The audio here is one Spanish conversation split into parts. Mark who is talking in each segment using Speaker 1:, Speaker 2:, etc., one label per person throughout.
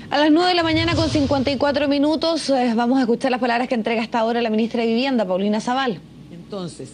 Speaker 1: A las 9 de la mañana con 54 minutos vamos a escuchar las palabras que entrega hasta ahora la ministra de Vivienda, Paulina Zabal.
Speaker 2: Entonces,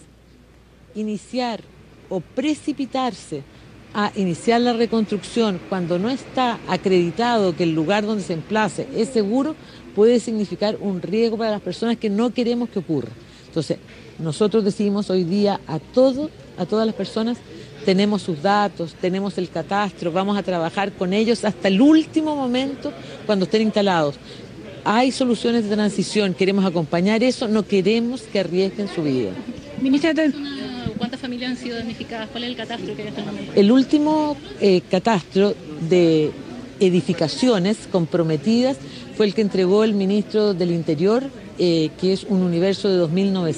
Speaker 2: iniciar o precipitarse a iniciar la reconstrucción cuando no está acreditado que el lugar donde se emplace es seguro, puede significar un riesgo para las personas que no queremos que ocurra. Entonces, nosotros decimos hoy día a todas las personas, tenemos sus datos, tenemos el catastro, vamos a trabajar con ellos hasta el último momento cuando estén instalados. Hay soluciones de transición, queremos acompañar eso, no queremos que arriesguen su vida.
Speaker 3: Ministra, ¿cuántas familias han sido damnificadas? ¿Cuál es el catastro que hay hasta el momento?
Speaker 2: El último catastro de edificaciones comprometidas fue el que entregó el ministro del Interior, que es un universo de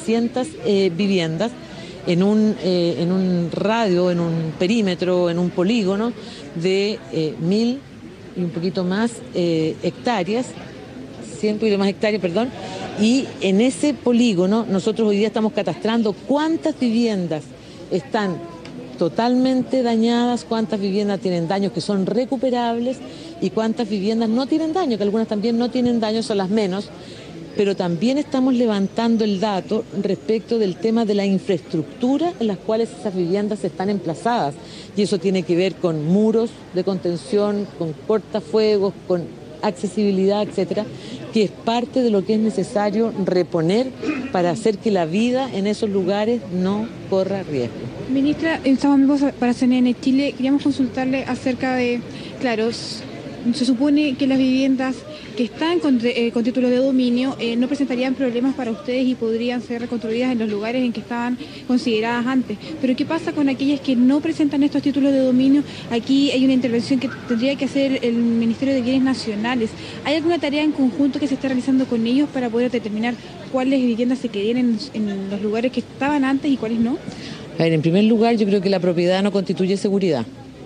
Speaker 2: 2.900 viviendas, en un radio, en un perímetro, en un polígono de 1.000 y un poquito más hectáreas, 100 un poquito más hectáreas, perdón, y en ese polígono nosotros hoy día estamos catastrando cuántas viviendas están totalmente dañadas, cuántas viviendas tienen daños que son recuperables y cuántas viviendas no tienen daño, que algunas también no tienen daño, son las menos. Pero también estamos levantando el dato respecto del tema de la infraestructura en las cuales esas viviendas están emplazadas. Y eso tiene que ver con muros de contención, con cortafuegos, con accesibilidad, etcétera, que es parte de lo que es necesario reponer para hacer que la vida en esos lugares no corra riesgo.
Speaker 3: Ministra, estamos amigos para CNN Chile. Queríamos consultarle acerca de, claro, se supone que las viviendas que están con título de dominio no presentarían problemas para ustedes y podrían ser reconstruidas en los lugares en que estaban consideradas antes. Pero ¿qué pasa con aquellas que no presentan estos títulos de dominio? Aquí hay una intervención que tendría que hacer el Ministerio de Bienes Nacionales. ¿Hay alguna tarea en conjunto que se esté realizando con ellos para poder determinar cuáles viviendas se quedarían en los lugares que estaban antes y cuáles no?
Speaker 2: A ver, en primer lugar, yo creo que la propiedad no constituye seguridad.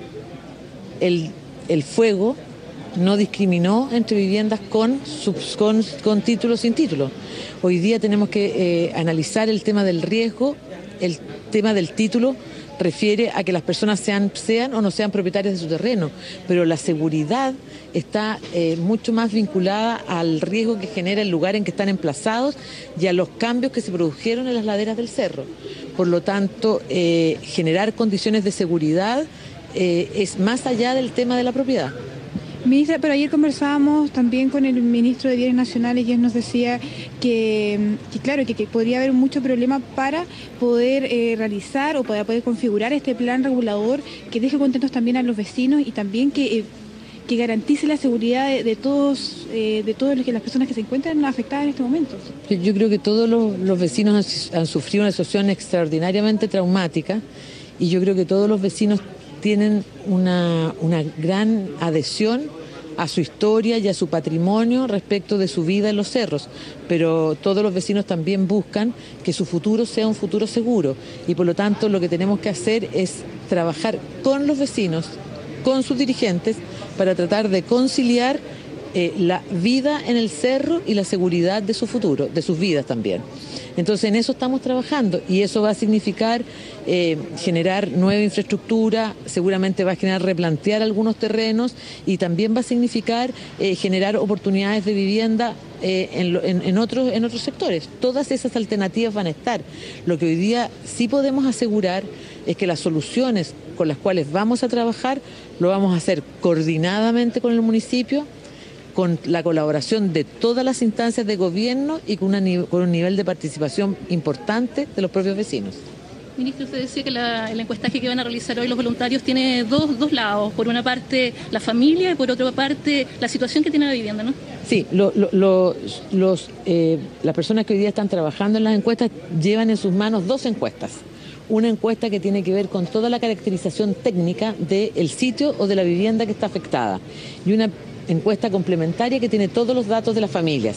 Speaker 2: El fuego no discriminó entre viviendas con título o sin título. Hoy día tenemos que analizar el tema del riesgo. El tema del título refiere a que las personas sean o no sean propietarias de su terreno, pero la seguridad está mucho más vinculada al riesgo que genera el lugar en que están emplazados y a los cambios que se produjeron en las laderas del cerro. Por lo tanto, generar condiciones de seguridad es más allá del tema de la propiedad.
Speaker 3: Ministra, pero ayer conversábamos también con el ministro de Bienes Nacionales y él nos decía que podría haber mucho problema para poder realizar o para poder configurar este plan regulador que deje contentos también a los vecinos y también que garantice la seguridad de todos las personas que se encuentran afectadas en este momento.
Speaker 2: Yo creo que todos los vecinos han sufrido una situación extraordinariamente traumática y yo creo que todos los vecinos tienen una gran adhesión a su historia y a su patrimonio respecto de su vida en los cerros, pero todos los vecinos también buscan que su futuro sea un futuro seguro y por lo tanto lo que tenemos que hacer es trabajar con los vecinos, con sus dirigentes, para tratar de conciliar la vida en el cerro y la seguridad de su futuro, de sus vidas también. Entonces en eso estamos trabajando y eso va a significar generar nueva infraestructura, seguramente va a generar replantear algunos terrenos y también va a significar generar oportunidades de vivienda en otros sectores. Todas esas alternativas van a estar. Lo que hoy día sí podemos asegurar es que las soluciones con las cuales vamos a trabajar lo vamos a hacer coordinadamente con el municipio, con la colaboración de todas las instancias de gobierno y con un nivel de participación importante de los propios vecinos.
Speaker 3: Ministro, usted decía que el encuestaje que van a realizar hoy los voluntarios tiene dos lados. Por una parte la familia y por otra parte la situación que tiene la vivienda, ¿no?
Speaker 2: Sí, las personas que hoy día están trabajando en las encuestas llevan en sus manos dos encuestas. Una encuesta que tiene que ver con toda la caracterización técnica del sitio o de la vivienda que está afectada y una encuesta complementaria que tiene todos los datos de las familias.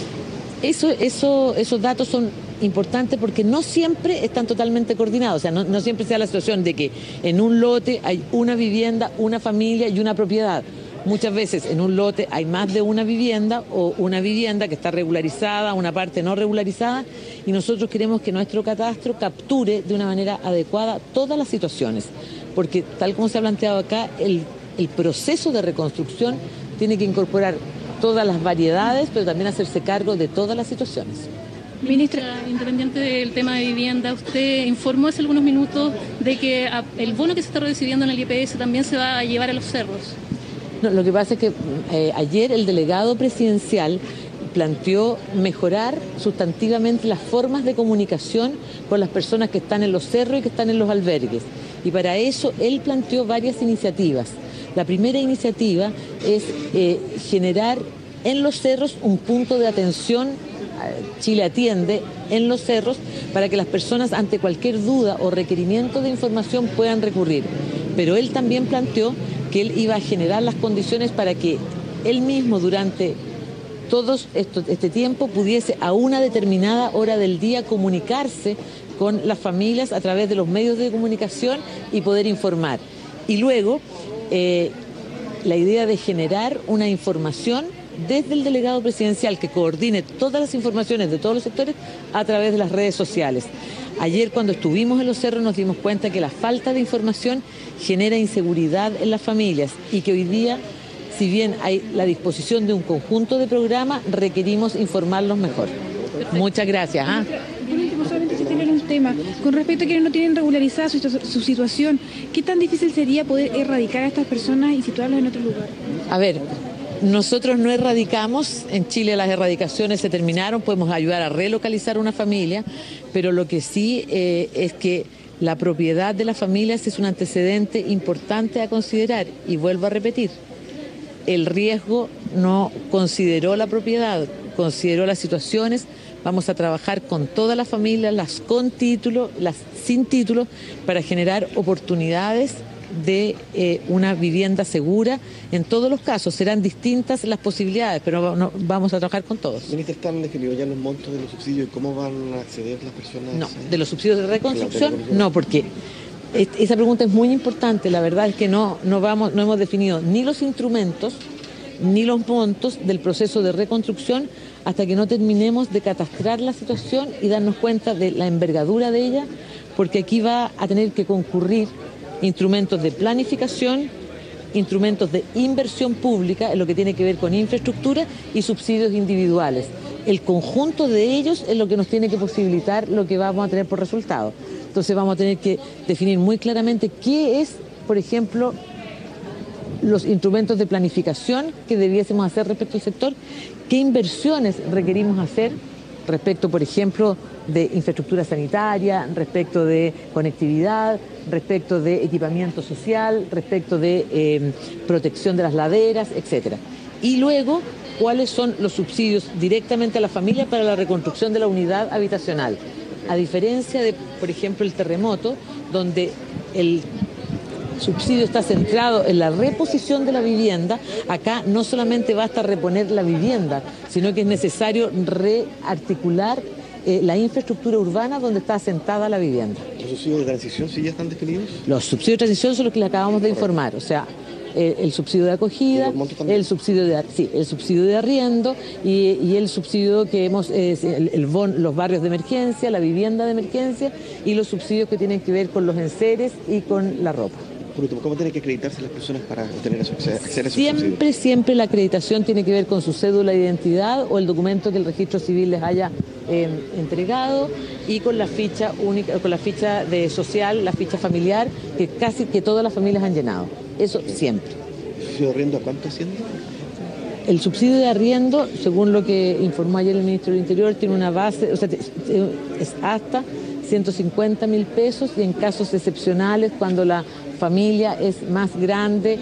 Speaker 2: Esos datos son importantes porque no siempre están totalmente coordinados, o sea, no siempre se da la situación de que en un lote hay una vivienda, una familia y una propiedad. Muchas veces en un lote hay más de una vivienda o una vivienda que está regularizada, una parte no regularizada y nosotros queremos que nuestro catastro capture de una manera adecuada todas las situaciones, porque tal como se ha planteado acá, el proceso de reconstrucción tiene que incorporar todas las variedades, pero también hacerse cargo de todas las situaciones.
Speaker 4: Ministra, independiente del tema de vivienda, usted informó hace algunos minutos de que el bono que se está recibiendo en el IPS también se va a llevar a los cerros.
Speaker 2: No, lo que pasa es que ayer el delegado presidencial planteó mejorar sustantivamente las formas de comunicación con las personas que están en los cerros y que están en los albergues. Y para eso él planteó varias iniciativas. La primera iniciativa es generar en los cerros un punto de atención. Chile Atiende en los cerros para que las personas ante cualquier duda o requerimiento de información puedan recurrir. Pero él también planteó que él iba a generar las condiciones para que él mismo durante todo este tiempo pudiese a una determinada hora del día comunicarse con las familias a través de los medios de comunicación y poder informar. Y luego la idea de generar una información desde el delegado presidencial que coordine todas las informaciones de todos los sectores a través de las redes sociales. Ayer cuando estuvimos en los cerros nos dimos cuenta que la falta de información genera inseguridad en las familias y que hoy día, si bien hay la disposición de un conjunto de programas, requerimos informarlos mejor. Perfecto. Muchas gracias.
Speaker 3: Por último, solamente si tienen un tema, con respecto a quienes no tienen regularizada su situación, ¿qué tan difícil sería poder erradicar a estas personas y situarlas en otro lugar?
Speaker 2: A ver, nosotros no erradicamos, en Chile las erradicaciones se terminaron, podemos ayudar a relocalizar una familia, pero lo que sí es que la propiedad de las familias es un antecedente importante a considerar y vuelvo a repetir, el riesgo no consideró la propiedad, consideró las situaciones, vamos a trabajar con todas las familias, las con título, las sin título, para generar oportunidades de una vivienda segura. En todos los casos serán distintas las posibilidades, pero vamos a trabajar con todos.
Speaker 5: Ministra, ¿están definidos ya los montos de los subsidios y cómo van a acceder las personas?
Speaker 2: No, de los subsidios de reconstrucción, no, porque esa pregunta es muy importante. La verdad es que no hemos definido ni los instrumentos ni los montos del proceso de reconstrucción hasta que no terminemos de catastrar la situación y darnos cuenta de la envergadura de ella, porque aquí va a tener que concurrir instrumentos de planificación, instrumentos de inversión pública en lo que tiene que ver con infraestructura y subsidios individuales. El conjunto de ellos es lo que nos tiene que posibilitar lo que vamos a tener por resultado. Entonces vamos a tener que definir muy claramente qué es, por ejemplo, los instrumentos de planificación que debiésemos hacer respecto al sector, qué inversiones requerimos hacer respecto, por ejemplo, de infraestructura sanitaria, respecto de conectividad, respecto de equipamiento social, respecto de protección de las laderas, etcétera. Y luego, cuáles son los subsidios directamente a la familia para la reconstrucción de la unidad habitacional. A diferencia de, por ejemplo, el terremoto, donde el subsidio está centrado en la reposición de la vivienda, acá no solamente basta reponer la vivienda, sino que es necesario rearticular la infraestructura urbana donde está asentada la vivienda.
Speaker 5: ¿Los subsidios de transición sí ya están definidos?
Speaker 2: Los subsidios de transición son los que le acabamos de informar, o sea, el subsidio de acogida, el subsidio de arriendo y el subsidio que hemos, los barrios de emergencia, la vivienda de emergencia y los subsidios que tienen que ver con los enseres y con la ropa.
Speaker 5: Por último, ¿cómo tienen que acreditarse las personas para obtener acceder a esos subsidios?
Speaker 2: Siempre la acreditación tiene que ver con su cédula de identidad o el documento que el registro civil les haya entregado y con la ficha única, con la ficha de social, la ficha familiar, que casi que todas las familias han llenado. Eso siempre.
Speaker 5: ¿El subsidio de arriendo a cuánto asciende?
Speaker 2: El subsidio de arriendo, según lo que informó ayer el ministro del Interior, tiene una base, o sea, es hasta 150.000 pesos y en casos excepcionales, cuando la familia es más grande,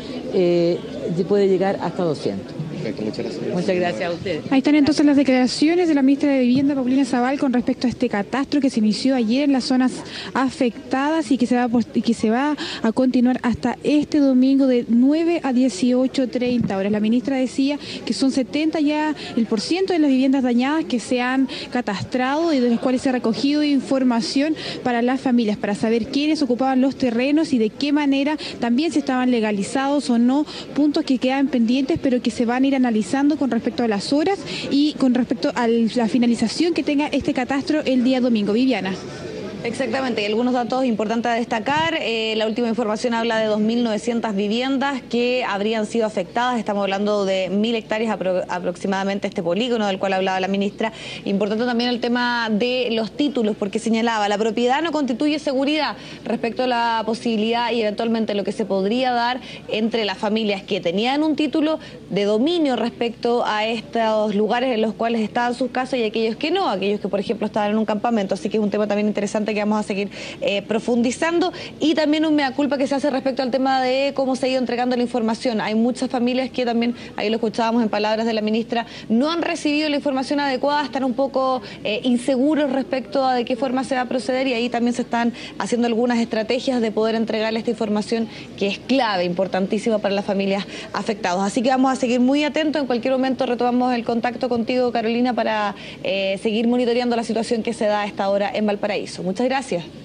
Speaker 2: puede llegar hasta 200.
Speaker 5: Perfecto, muchas gracias.
Speaker 2: Muchas gracias a ustedes.
Speaker 3: Ahí están entonces las declaraciones de la ministra de Vivienda, Paulina Zabal, con respecto a este catastro que se inició ayer en las zonas afectadas y que se va a continuar hasta este domingo de 9 a 18:30 horas. La ministra decía que son 70 ya el % de las viviendas dañadas que se han catastrado y de las cuales se ha recogido información para las familias, para saber quiénes ocupaban los terrenos y de qué manera también si estaban legalizados o no, puntos que quedan pendientes pero que se van a ir analizando con respecto a las horas y con respecto a la finalización que tenga este catastro el día domingo. Viviana.
Speaker 1: Exactamente, y algunos datos importantes a destacar. La última información habla de 2.900 viviendas que habrían sido afectadas. Estamos hablando de 1.000 hectáreas aproximadamente este polígono del cual hablaba la ministra. Importante también el tema de los títulos, porque señalaba, la propiedad no constituye seguridad respecto a la posibilidad y eventualmente lo que se podría dar entre las familias que tenían un título de dominio respecto a estos lugares en los cuales estaban sus casas y aquellos que no, aquellos que por ejemplo estaban en un campamento. Así que es un tema también interesante que vamos a seguir profundizando, y también un mea culpa que se hace respecto al tema de cómo se ha ido entregando la información. Hay muchas familias que también, ahí lo escuchábamos en palabras de la ministra, no han recibido la información adecuada, están un poco inseguros respecto a de qué forma se va a proceder, y ahí también se están haciendo algunas estrategias de poder entregarle esta información que es clave, importantísima para las familias afectadas. Así que vamos a seguir muy atentos. En cualquier momento retomamos el contacto contigo, Carolina, para seguir monitoreando la situación que se da a esta hora en Valparaíso. Muchas gracias.